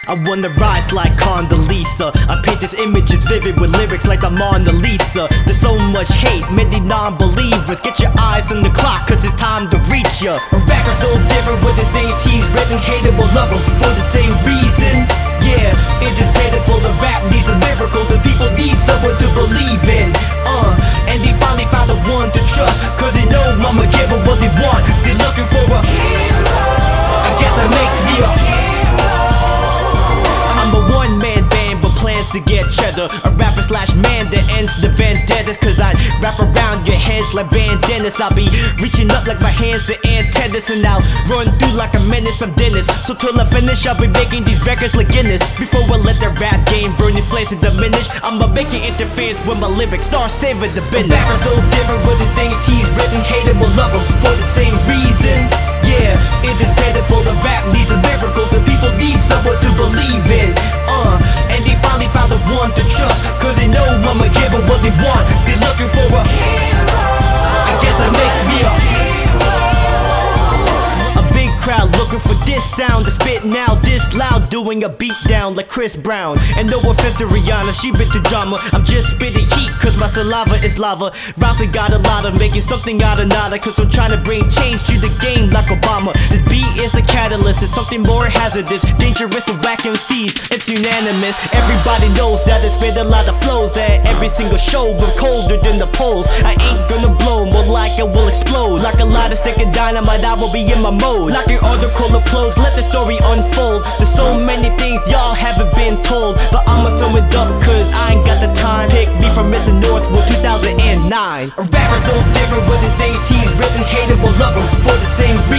I wanna rise like Condoleezza. I paint this image is vivid with lyrics like the Mona Lisa. There's so much hate, many non-believers. Get your eyes on the clock, cause it's time to reach ya. A rapper's so different with the things he's written. Hate him or love him for the same reason. Yeah, it is pitiful. The rap needs a miracle. The people need someone to believe in. And they finally found the one to trust, cause they know I'ma give them what they want. They're looking for a hero. I guess that makes me a hero. I'm a one-man band but plans to get cheddar. A rapper slash man that ends the vendettas, cause I wrap around your heads like bandanas. I'll be reaching up like my hands to antennas, and I'll run through like a menace. I'm Dennis, so till I finish I'll be making these records like Guinness. Before I let the rap game burn in flames and diminish, I'ma make it interference with my lyrics, start saving the business. A rapper's so different with the things he's written. Hate him or love him for the same reason. Yeah, it is pitiful. The rap needs a miracle. The people need someone to believe in. And they finally found the one to trust, cause they know I'ma give them what they want. They're looking for a hero. I guess that makes me a hero. A big crowd looking for this sound to spit now, this loud, doing a beat down like Chris Brown. And no offense to Rihanna, she bit the drama. I'm just spitting heat cause my saliva is lava. Rouse got a lot of making something out of nada, cause I'm trying to bring change to the game like Obama. This beat is a catalyst, it's something more hazardous, dangerous to whack MCs, it's unanimous. Everybody knows that it's been a lot of flows at every single show. We're colder than the poles. I ain't gonna blow, more like it will explode. Like a lot of stick and dynamite, I will be in my mode. Like an article of clothes, let the story unfold. There's so many things y'all haven't been told, but I'ma sum it up cause I ain't got the time. Pick me from Mr. Northwood 2009. A rapper's so different with the things he's written. Hate him or love him for the same reason.